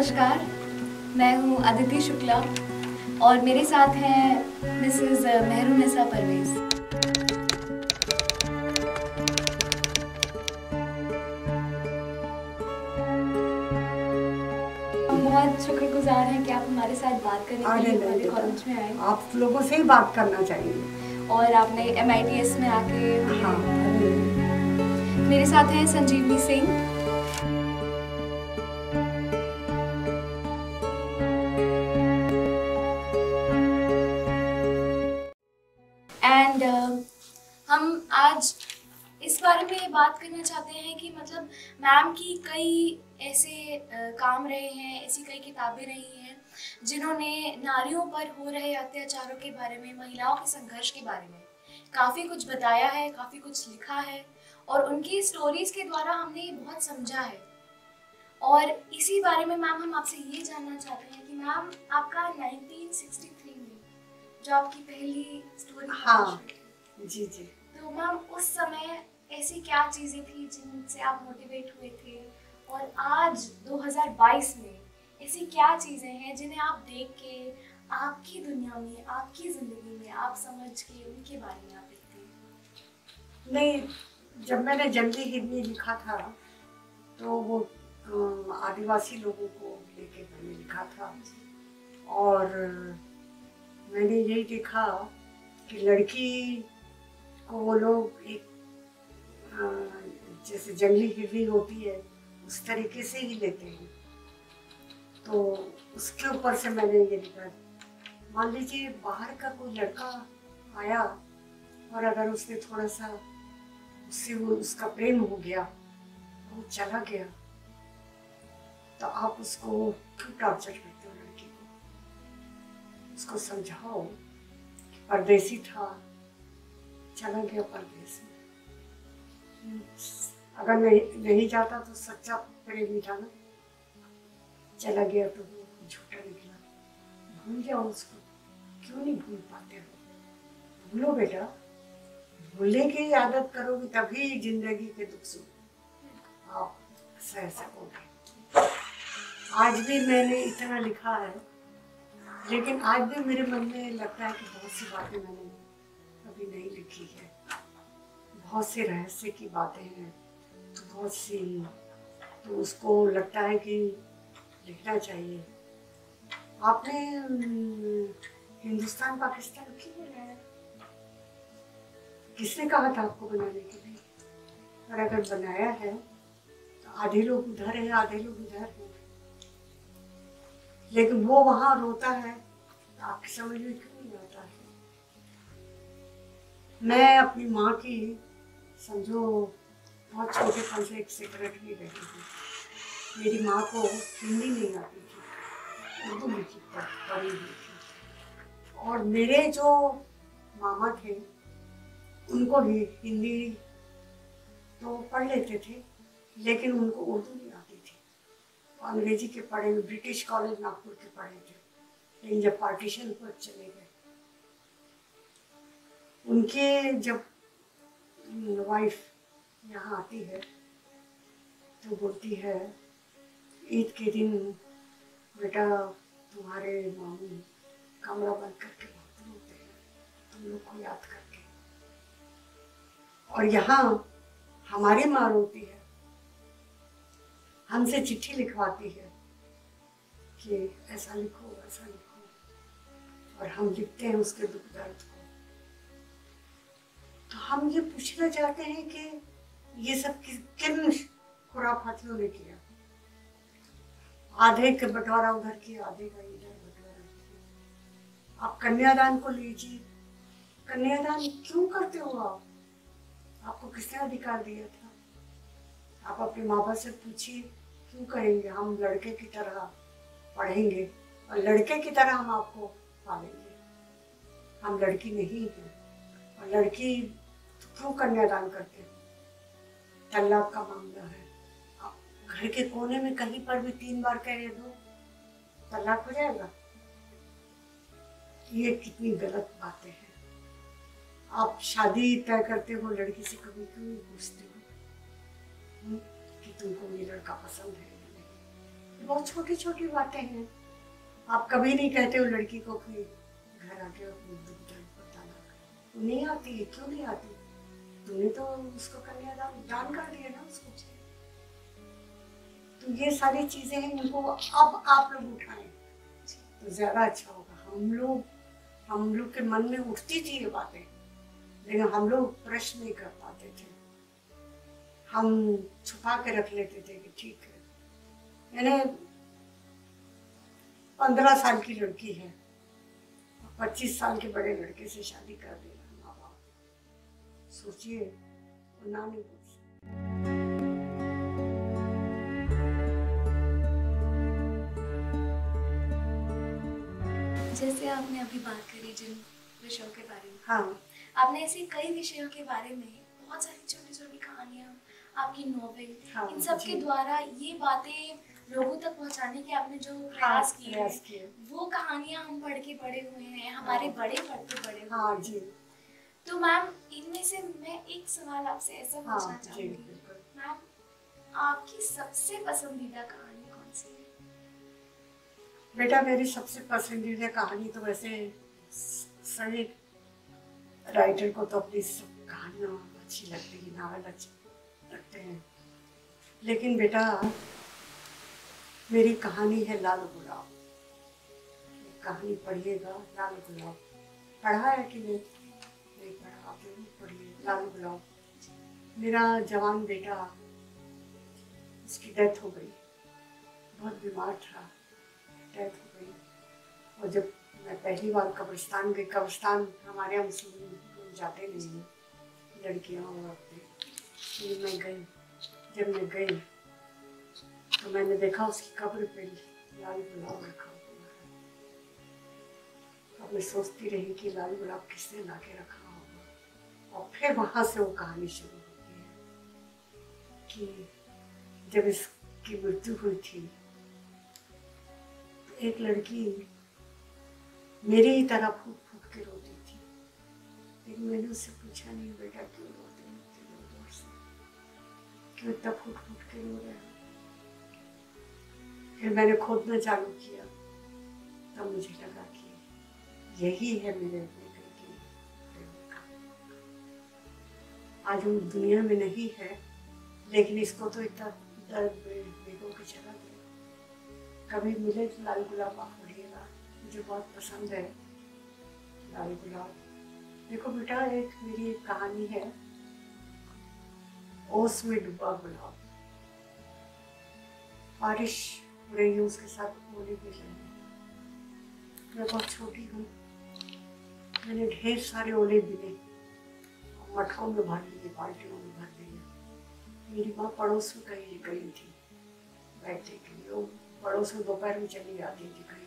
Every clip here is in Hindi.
नमस्कार, मैं हूँ अदिति शुक्ला और मेरे साथ हैं मिसेस मेहरुनिसा परवेज। हम बहुत शुक्रगुजार हैं कि आप हमारे साथ बात करने के लिए हमारे कॉलेज में आए। आप लोगों से ही बात करना चाहिए और आपने MITS में आके हाँ। मेरे साथ हैं संजीवनी सिंह। एंड हम आज इस बारे में बात करना चाहते हैं कि मतलब मैम की कई ऐसे काम रहे हैं, ऐसी कई किताबें रही हैं जिन्होंने नारियों पर हो रहे अत्याचारों के बारे में, महिलाओं के संघर्ष के बारे में काफ़ी कुछ बताया है, काफ़ी कुछ लिखा है और उनकी स्टोरीज के द्वारा हमने ये बहुत समझा है। और इसी बारे में मैम हम आपसे ये जानना चाहते हैं कि मैम आपका 1963 में जो आपकी पहली स्टोरी हाँ जी जी, तो मैम उस समय ऐसी क्या चीज़ें थी जिनसे आप मोटिवेट हुए थे और आज 2022 में ऐसी क्या चीज़ें हैं जिन्हें आप देख के आपकी दुनिया में, आपकी ज़िंदगी में आप समझ के उनके बारे में आप लिखते हैं? नहीं, जब मैंने जंगली हिरनी लिखा था तो वो आदिवासी लोगों को लेके मैंने लिखा था और मैंने यही देखा कि लड़की को वो लोग एक जैसे जंगली हिरनी होती है उस तरीके से ही लेते हैं। तो उसके ऊपर से मैंने ये लिखा। मान लीजिए बाहर का कोई लड़का आया और अगर उसने थोड़ा सा उससे वो उसका प्रेम हो गया, वो चला गया, तो आप उसको क्यों टॉर्चर करते हो लड़की को? उसको समझाओ कि परदेसी था, चला गया परदेश में। अगर नहीं जाता तो सच्चा प्रेमी था ना, चला गया तो वो झूठा निकला। भूल जाओ उसको, क्यों नहीं भूल पाते हो? भूलो बेटा, भूलने की आदत करोगे तभी जिंदगी के दुख सुख आप सह सकोगे। आज भी मैंने इतना लिखा है, लेकिन आज भी मेरे मन में लगता है कि बहुत सी बातें मैंने अभी नहीं लिखी है। बहुत से रहस्य की बातें हैं, बहुत सी, तो उसको लगता है कि लिखना चाहिए। आपने हिंदुस्तान पाकिस्तान क्यों बनाया? किसने कहा था आपको बनाने के लिए? और अगर बनाया है तो आधे लोग उधर हैं, आधे लोग इधर हैं, लेकिन वो वहां रोता है तो आपकी समझ में क्यों नहीं आता है? मैं अपनी माँ की समझो बहुत छोटेपन से एक सेक्रेटरी रही हूँ। मेरी माँ को हिंदी नहीं आती थी, उर्दू लिखी पढ़ी हुई थी, और मेरे जो मामा थे उनको भी हिंदी तो पढ़ लेते थे, लेकिन उनको उर्दू नहीं आती थी। तो अंग्रेजी के पढ़े, ब्रिटिश कॉलेज नागपुर के पढ़े थे, लेकिन जब पार्टीशन पर चले गए, उनके जब वाइफ यहाँ आती है तो बोलती है ईद के दिन बेटा तुम्हारे मामू कमरा बंद करके बहुत रोते हैं तुम लोग को याद करके, और यहाँ हमारी माँ रोती है, हमसे चिट्ठी लिखवाती है कि ऐसा लिखो ऐसा लिखो, और हम लिखते हैं उसके दुख दर्द को। तो हम ये पूछना चाहते हैं कि ये सब किन खुराफातियों ने किया? आधे का बंटवारा उधर किया, आधे का इधर बंटवारा किया। आप कन्यादान को लीजिए, कन्यादान क्यों करते हो आप? आपको किसने अधिकार दिया था? आप अपने माँ बाप से पूछिए क्यों करेंगे? हम लड़के की तरह पढ़ेंगे और लड़के की तरह हम आपको पालेंगे। हम लड़की नहीं हैं, और लड़की तो क्यों कन्यादान करते हैं? तलाक का मामला है, आप घर के कोने में कहीं पर भी 3 बार कह दो तलाक हो जाएगा। ये कितनी गलत बातें हैं। आप शादी तय करते हो, लड़की से कभी क्यों नहीं पूछते हो कि तुमको ये लड़का पसंद है या नहीं? बहुत छोटी छोटी बातें हैं। आप कभी नहीं कहते हो लड़की को कि घर आके अपनी दुख दर्द बताना, वो नहीं आती है। क्यों नहीं आती? तूने तो उसको कन्यादान दान कर दिया ना उसको। तो ये सारी चीजें हैं, इनको अब आप लोग उठाएं तो ज्यादा अच्छा होगा। हम लोग के मन में उठती थी ये बातें, लेकिन हम लोग प्रश्न नहीं कर पाते थे। हम छुपा के रख लेते थे कि ठीक है, मैंने 15 साल की लड़की है, 25 साल के बड़े लड़के से शादी कर देना। माँ बाप सोचिए, वो ना नहीं बोल सकते। जैसे आपने अभी बात करी जिन विषयों के बारे में, हाँ, आपने ऐसे कई विषयों के बारे में बहुत सारी छोटी छोटी कहानियाँ, आपकी नॉवेल, हाँ, इन सब के जी। द्वारा ये बातें लोगों तक पहुंचाने के आपने जो प्रयास किए हैं, किए। वो कहानियाँ हम पढ़ के बड़े हुए हैं, हमारे हाँ। बड़े पढ़ते बड़े हुए हाँ हैं। जी। तो मैम, इनमें से मैं एक सवाल आपसे ऐसा पूछना हाँ जी, चाहूंगी, बिल्कुल। मैम, आपकी सबसे पसंदीदा कहानी कौन सी है? बेटा, मेरी सबसे पसंदीदा कहानी तो वैसे सभी राइटर को तो अपनी सब कहानियाँ अच्छी लगती है, नावल अच्छे लगते हैं, लेकिन बेटा मेरी कहानी है लाल गुलाब। कहानी पढ़िएगा, लाल गुलाब। पढ़ा है कि नहीं पढ़ा? आप जरूर पढ़िए लाल गुलाब। मेरा जवान बेटा, उसकी डेथ हो गई, बहुत बीमार था, डेथ हो गई। और जब मैं पहली बार कब्रिस्तान गई, कब्रिस्तान हमारे यहाँ मुस्लिम लोग जाते नहीं हैं, लड़कियाँ और औरतें, तो मैं गई। जब मैं गई तो मैंने देखा उसकी कब्र पे लाल गुलाब रखा हुआ है। अब मैं सोचती रही कि लाल गुलाब किसने ला के रखा होगा। और फिर वहाँ से वो कहानी शुरू होती है कि जब इसकी मृत्यु हुई थी तो एक लड़की मेरी ही तरह फूट फूट के रोती थी, लेकिन मैंने उससे पूछा नहीं, बेटा क्यों रोते हो इतने जोर से, क्यों इतना फूट फूट के रो रहे हो? फिर मैंने खोदना चालू किया, तब मुझे लगा कि यही है मेरे बेटे की प्रेम कहानी। आज वो दुनिया में नहीं है, लेकिन इसको तो इतना दर्द बेटों के चला गया। कभी मिले तो लाल गुलाब आप पढ़िएगा, मुझे बहुत पसंद है लाल गुलाब। देखो बेटा, एक मेरी एक कहानी है, ओस में डूबा गुलाब। बारिश हो रही है, उसके साथ ओले गिर रहे हैं। मैं बहुत छोटी हूँ, मैंने ढेर सारे ओले बिने, मटकों में भर लिए, बाल्टियों में भर लिए। मेरी माँ पड़ोस में कहीं गई थी बैठने के लिए, वो पड़ोस में दोपहर में चली जाती थी कहीं,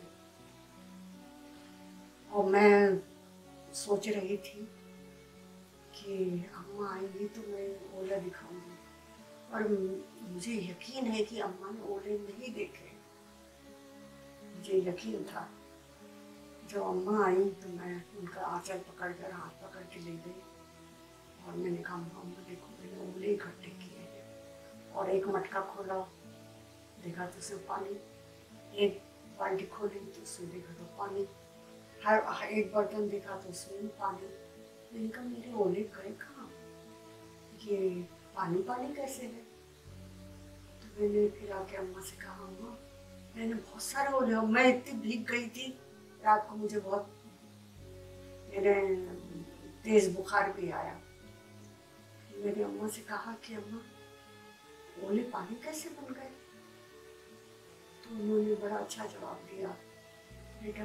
और मैं सोच रही थी कि अम्मा आएंगी तो मैं ओला दिखाऊंगी, और मुझे यकीन है कि अम्मा ने ओले नहीं देखे। मुझे यकीन था। जब अम्मा आई तो मैं उनका आंचल पकड़कर हाथ पकड़ के ले गई, और मैंने कहा अम्मा देखो, मैंने ओले इकट्ठे किए, और एक मटका खोला, देखा तो उसमें पानी, एक बाल्टी खोली तो उसमें देखा तो पानी, हर एक बर्तन देखा तो उसमें भी पानी। मैंने कहा मेरे ओले गए कहाँ, ये पानी पानी कैसे है? तो मैंने फिर आके अम्मा से कहा, अम्मा मैंने बहुत सारे ओले, मैं इतनी भीग गई थी रात को, मुझे बहुत मेरे तेज बुखार भी आया। मेरी अम्मा से कहा कि अम्मा ओले पानी कैसे बन गए? तो उन्होंने बड़ा अच्छा जवाब दिया, बेटा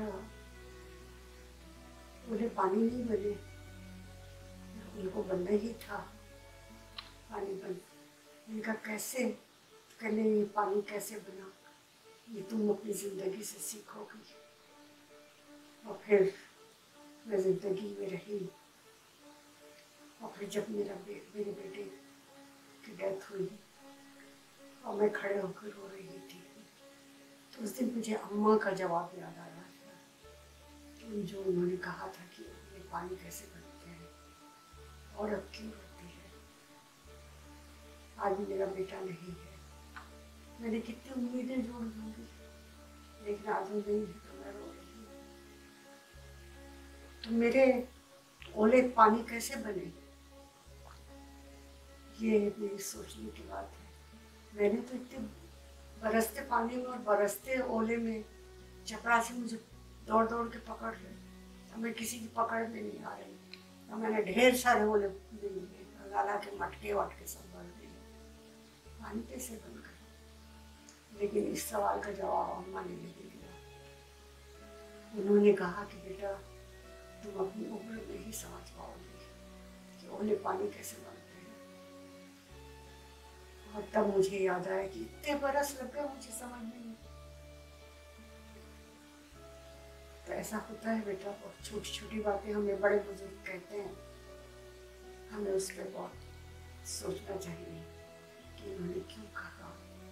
ओले पानी नहीं बने, उनको बनना ही था पानी बन। इनका कैसे? कहने ये पानी कैसे बना, ये तुम अपनी जिंदगी से सीखोगी। और फिर मैं जिंदगी में रही, और फिर जब मेरे बेटे की डेथ हुई और मैं खड़े होकर रो रही थी, तो उस दिन मुझे अम्मा का जवाब याद आया था, जो उन्होंने कहा था कि ये पानी कैसे बनते हैं, और अब क्यों होती है। आज मेरा बेटा नहीं है, मैंने कितनी उम्मीदें जोड़ दूंगी, लेकिन आज नहीं है तो मैं रो रही हूँ। तो मेरे ओले पानी कैसे बने, ये मेरी सोचने की बात है। मैंने तो इतने बरसते पानी में और बरसते ओले में चपरासी मुझे दौड़ दौड़ के पकड़ रहे, तो मैं किसी की पकड़ में नहीं आ रही। तो मैंने ढेर सारे ओले गाला के मटके वटके सब भर दिए, पानी कैसे बन गए। लेकिन इस सवाल का जवाब अम्मा ने नहीं दिया। उन्होंने कहा कि बेटा तुम अपनी उम्र में ही समझ पाओगे कि ओले पानी कैसे बनते हैं। और तब मुझे याद आया कि इतने बरस लग गए मुझे समझने में। तो ऐसा होता है बेटा, बहुत छोटी छोटी बातें हमें बड़े बुजुर्ग कहते हैं, हमें उस पर बहुत सोचना चाहिए कि उन्होंने क्यों कहा,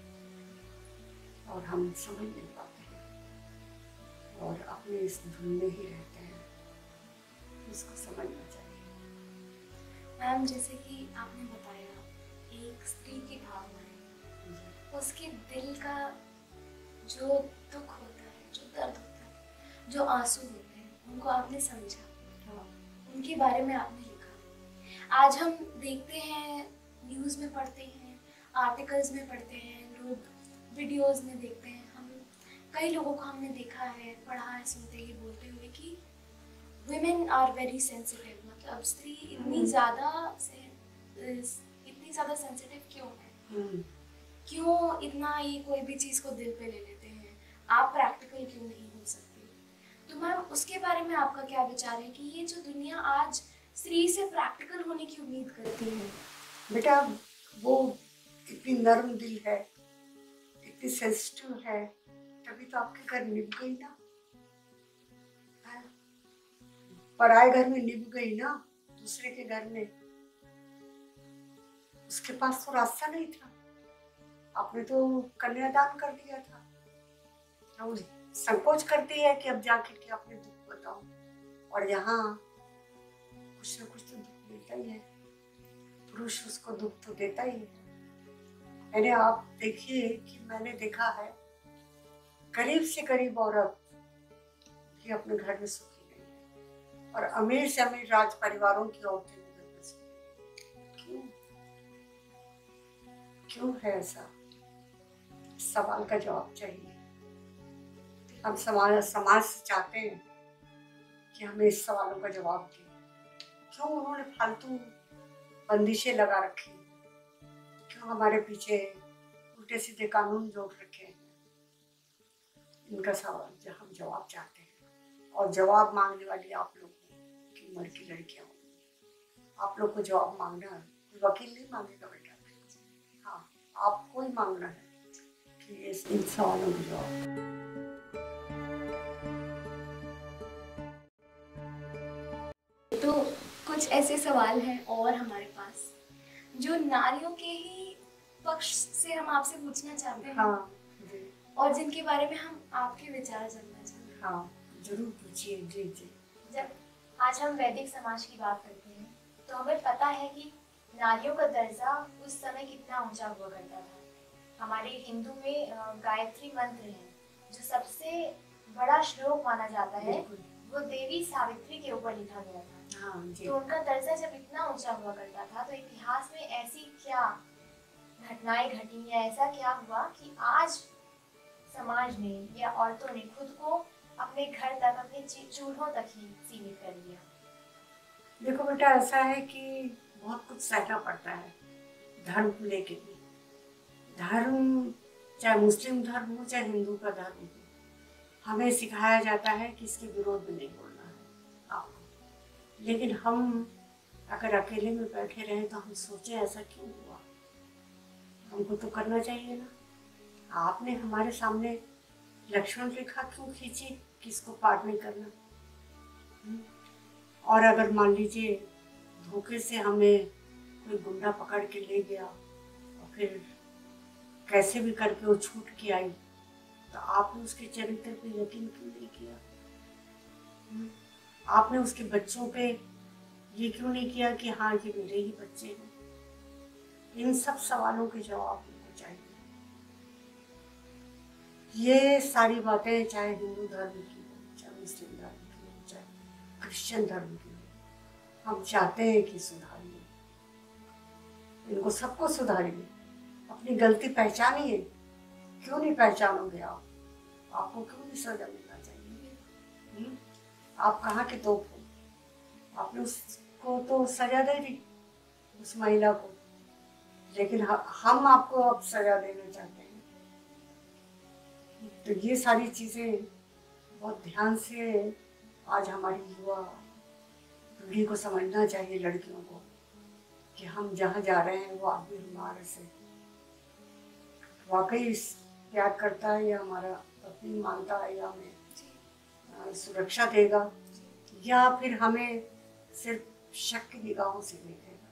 और हम समझ नहीं पाते हैं और अपने इस धुन में ही रहते हैं। इसको समझना चाहिए। मैम, जैसे कि आपने बताया, एक स्त्री की भावनाएं, उसके दिल का जो दुख होता है, जो दर्द होता है, जो आंसू होते हैं, उनको आपने समझा, उनके बारे में आपने लिखा। आज हम देखते हैं, न्यूज़ में पढ़ते हैं, आर्टिकल्स में पढ़ते हैं, लोग वीडियोस में देखते हैं, हम कई लोगों को हमने देखा है, पढ़ा है, सुनते ही बोलते हुए कि women are very sensitive, मतलब स्त्री इतनी ज़्यादा सेंसिटिव क्यों है, क्यों इतना ये कोई भी चीज़ को दिल पे ले लेते हैं, आप प्रैक्टिकल क्यों नहीं हो सकते। तो मैम, उसके बारे में आपका क्या विचार है कि ये जो दुनिया आज स्त्री से प्रैक्टिकल होने की उम्मीद करती है। बेटा वो इतनी नर्म दिल है, इतनी सेंसिटिव है, तभी तो आपके घर निभ गई ना, पराए घर में निभ गई ना, दूसरे के घर में। उसके पास तो रास्ता नहीं था, आपने तो कन्यादान कर दिया था। वो संकोच करती है कि अब जाके के अपने दुख बताओ, और यहाँ कुछ ना कुछ तो दुख मिलता ही है, पुरुष उसको दुख तो देता ही है। मैंने आप देखिए कि मैंने देखा है गरीब से गरीब औरत भी अपने घर में सुखी नहीं है, और अमीर से अमीर राज परिवारों की औरतें भी घर में सुखी। क्यों क्यों है ऐसा? इस सवाल का जवाब चाहिए। हम समाज से चाहते हैं कि हमें इस सवालों का जवाब दें। क्यों उन्होंने फालतू बंदिशें लगा रखी, क्यों हमारे पीछे उल्टे सीधे कानून जोड़ रखे हैं। इनका सवाल हम जवाब चाहते हैं, और जवाब मांगने वाली आप लोग की उम्र की लड़कियां होंगी। आप लोग को जवाब मांगना है, कोई वकील नहीं मांगेगा बेटा। हाँ, आपको ही मांगना है कि इन सवालों के जवाब। तो कुछ ऐसे सवाल हैं और हमारे पास जो नारियों के ही पक्ष से हम आपसे पूछना चाहते हैं। हाँ, और जिनके बारे में हम आपके विचार जानना चाहते हैं। हाँ, जरूर पूछिए। जी जी। जब आज हम वैदिक समाज की बात करते हैं तो हमें पता है कि नारियों का दर्जा उस समय कितना ऊंचा हुआ करता था। हमारे हिंदू में गायत्री मंत्र है जो सबसे बड़ा श्लोक माना जाता है, वो देवी सावित्री के ऊपर लिखा गया था। हाँ जी। तो उनका दर्जा जब इतना ऊंचा हुआ करता था तो इतिहास में ऐसी क्या घटनाएं घटी या ऐसा क्या हुआ कि आज समाज ने या औरतों ने खुद को अपने घर तक, अपने चूल्हों तक ही सीमित कर लिया। देखो बेटा, ऐसा है कि बहुत कुछ सहना पड़ता है धर्म को लेके भी। धर्म चाहे मुस्लिम धर्म हो चाहे हिंदू का धर्म हो, हमें सिखाया जाता है कि इसके विरोध में नहीं बोलना है आपको। लेकिन हम अगर अकेले में बैठे रहें तो हम सोचें ऐसा क्यों हुआ, हमको तो करना चाहिए ना। आपने हमारे सामने लक्ष्मण रेखा क्यों खींची कि इसको पार नहीं करना। और अगर मान लीजिए धोखे से हमें कोई गुंडा पकड़ के ले गया और फिर कैसे भी करके वो छूट के आई, तो आपने उसके चरित्र पे यकीन क्यों नहीं किया? आपने उसके बच्चों पे ये क्यों नहीं किया कि हाँ ये मेरे ही बच्चे हैं? इन सब सवालों के जवाब होने चाहिए। ये सारी बातें चाहे हिंदू धर्म की हो, चाहे मुस्लिम धर्म की हो, चाहे क्रिश्चियन धर्म की हो, हम चाहते हैं कि सुधारिए, इनको सबको सुधारिए, अपनी गलती पहचानिए। क्यों नहीं पहचानोगे आप? आपको क्यों नहीं सजा मिलना चाहिए? आप कहाँ के तोप हो? आपने उसको तो सजा दे दी, उस महिला को, लेकिन हम आपको अब सजा देना चाहते हैं। तो ये सारी चीज़ें बहुत ध्यान से आज हमारी युवा पीढ़ी को समझना चाहिए, लड़कियों को, कि हम जहाँ जा रहे हैं वो आदमी हमारे से वाकई प्यार करता है, या हमारा पत्नी मानता है, या हमें सुरक्षा देगा, या फिर हमें सिर्फ शक की निगाहों से देखेगा।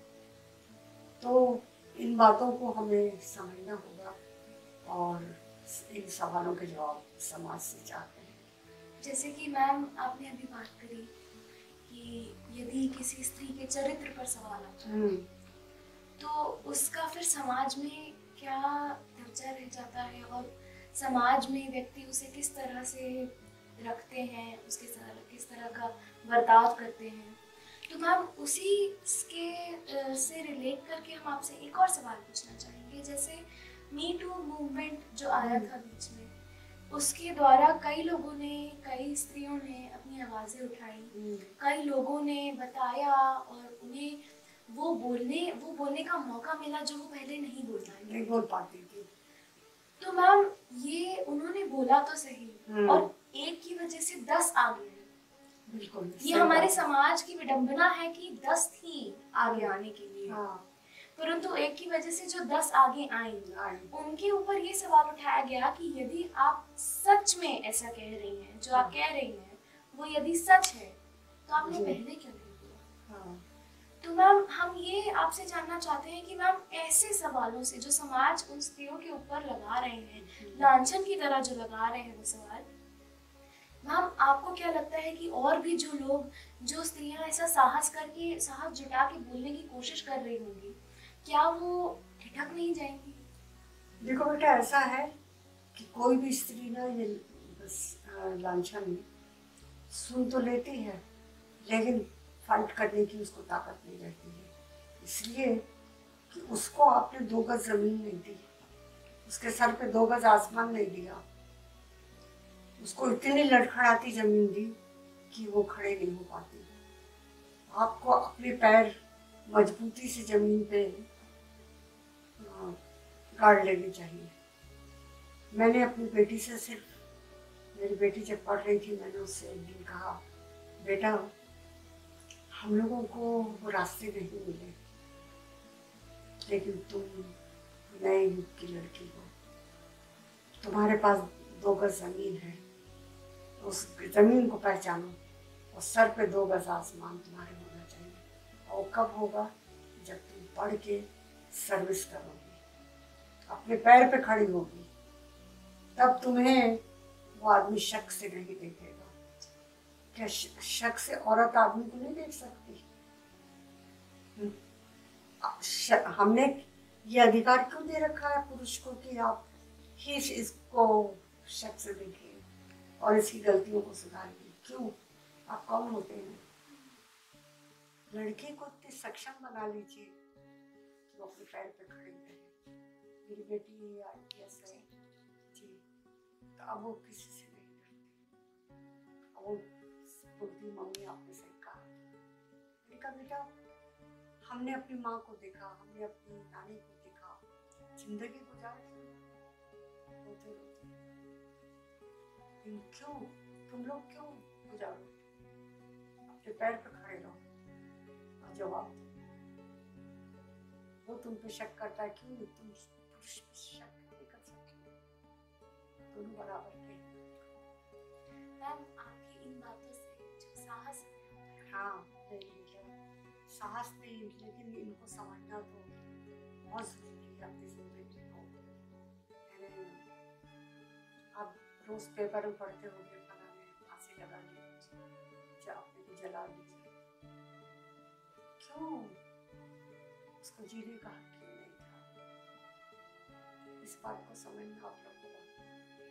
तो इन बातों को हमें समझना होगा और इन सवालों के जवाब समाज से चाहते हैं। जैसे कि मैम आपने अभी बात करी कि यदि किसी स्त्री के चरित्र पर सवाल आता है तो उसका फिर समाज में क्या दर्जा रह जाता है, और समाज में व्यक्ति उसे किस तरह से रखते हैं, उसके साथ किस तरह का बर्ताव करते हैं। तो मैम उसी के से रिलेट करके हम आपसे एक और सवाल पूछना चाहेंगे। जैसे मी टू मूवमेंट जो आया था बीच में, उसके द्वारा कई लोगों ने, कई स्त्रियों ने अपनी आवाज़ें उठाई, कई लोगों ने बताया और उन्हें वो बोलने का मौका मिला जो वो पहले नहीं बोल पाती थी। तो मैम ये उन्होंने बोला तो सही, और एक की वजह से 10 आ गए। बिल्कुल, ये हमारे समाज की विडंबना है कि 10 थी आगे आने के लिए, परंतु एक की वजह से जो 10 आगे आई, उनके ऊपर ये सवाल उठाया गया कि यदि आप सच में ऐसा कह रही हैं, जो आप कह रही हैं वो यदि सच है तो आपने पहले क्यों नहीं बोला? तो मैम हम ये आपसे जानना चाहते हैं कि मैम ऐसे सवालों से जो समाज उन स्त्रियों के ऊपर लगा रहे हैं, लांछन की तरह जो लगा रहे हैं वो सवाल, मैम आपको क्या लगता है कि और भी जो लोग, जो स्त्रियां ऐसा साहस जुटा के बोलने की कोशिश कर रही होंगी, क्या वो ठिठक नहीं जाएंगी? देखो बेटा, ऐसा है कि कोई भी स्त्री ना ये लांछन सुन तो लेती है, लेकिन फाइट करने की उसको ताकत नहीं रहती है, इसलिए कि उसको आपने 2 गज जमीन नहीं दी, उसके सर पे 2 गज आसमान नहीं दिया, उसको इतनी लड़खड़ाती जमीन दी कि वो खड़े नहीं हो पाती। आपको अपने पैर मजबूती से जमीन पे गाड़ लेने चाहिए। मैंने अपनी बेटी से सिर्फ, मेरी बेटी जब पढ़ रही थी, मैंने उससे एक दिन कहा, बेटा हम लोगों को वो रास्ते नहीं मिले, लेकिन तुम नए युग की लड़की हो, तुम्हारे पास 2 गज जमीन है, उस जमीन को पहचानो और सर पे 2 गज आसमान तुम्हारे होना चाहिए। और कब होगा? जब तुम पढ़ के सर्विस करोगी, अपने पैर पे खड़ी होगी, तब तुम्हें वो आदमी शक से नहीं देखेगा। क्या शक से औरत आदमी को नहीं देख सकती? हमने ये अधिकार क्यों दे रखा है पुरुष को कि आप ही इसको शक से देखिए और इसकी गलतियों को सुधारिए? क्यों? आप कौन होते हैं? लड़की को इतनी सक्षम बना लीजिए कि वो अपने पैर पे खड़ी रहे। मेरी बेटी IAS है जी, तो अब वो किसी से नहीं डरती। अब वो बोलती, मम्मी आपने सही कहा। मैंने कहा, बेटा हमने अपनी माँ को देखा, हमने अपनी नानी को देखा, जिंदगी गुजारे रोते रोते, क्यों तुम लोग क्यों गुजारो? अपने पैर पे खड़े रहो और जवाब दो। वो तुम पे शक करता है, क्यों नहीं? तुम पुरुष पे शक नहीं कर सकते, दोनों बराबर के। मैम आपकी इन बातों से जो साहस है, हाँ नहीं साहस नहीं, लेकिन इनको समझना तो बहुत जरूरी है अपनी जिंदगी को। मैंने अब रोज पेपर में पढ़ते होंगे, फलाने फांसी लगा ली, अपने को जला लीजिए, क्यों? उसको जीने का हक क्यों नहीं था? इस बात को समझना आप लोगों को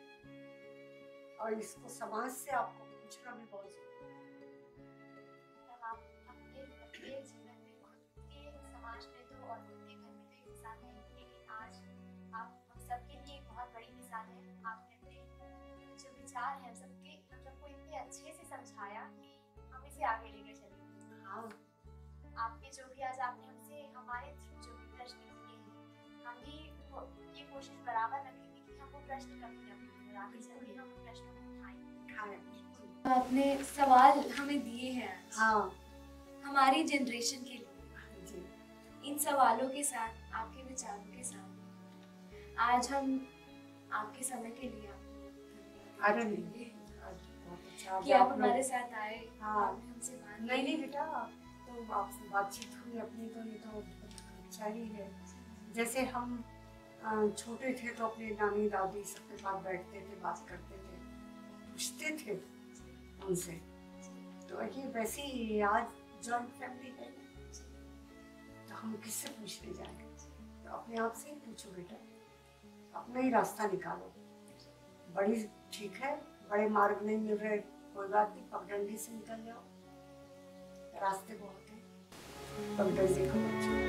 और इसको समाज से आपको पूछना भी बहुत जरूरी तब आप अपने प्रत्येक जीवन में खुद के समाज में तो और खुद के घर में तो एक मिसाल है, लेकिन आज आप हम सबके लिए एक बहुत बड़ी मिसाल है। आपने अपने जो विचार हैं सबके मतलब को इतने अच्छे से समझाया कि हम इसे आगे लेकर चलेंगे। हाँ, आपने जो भी आज आपने हमसे हमारे थ्रू जो भी प्रश्न किए हैं, हम भी ये कोशिश बराबर रखेंगे कि हम वो प्रश्न कभी न भूलें और आगे चल के हम उन प्रश्नों को उठाएंगे। हाँ, आपने सवाल हमें दिए हैं आज, हाँ हमारी जनरेशन के लिए। जी, इन सवालों के साथ, आपके विचारों के साथ आज हम आपके समय के लिए आपको अरे धन्यवाद नहीं, देंगे आज बहुत अच्छा कि आप हमारे साथ आए। हाँ। आपने हमसे बात नहीं की। नहीं बेटा, तो आपसे बातचीत हुई अपनी, तो ये तो अच्छा ही है। जैसे हम छोटे थे तो अपने नानी दादी सबके पास बैठते थे, बात करते थे, पूछते थे उनसे। तो ये वैसे ही आज जॉइंट फैमिली है, तो हम किससे पूछने जाएंगे? तो अपने आप से ही पूछो बेटा, अपना ही रास्ता निकालो। बड़ी ठीक है, बड़े मार्ग नहीं मिल रहे, कोई बात नहीं, पगडंडी से निकल जाओ, रास्ते बहुत हैं, पगडंडी को मत छोड़ो।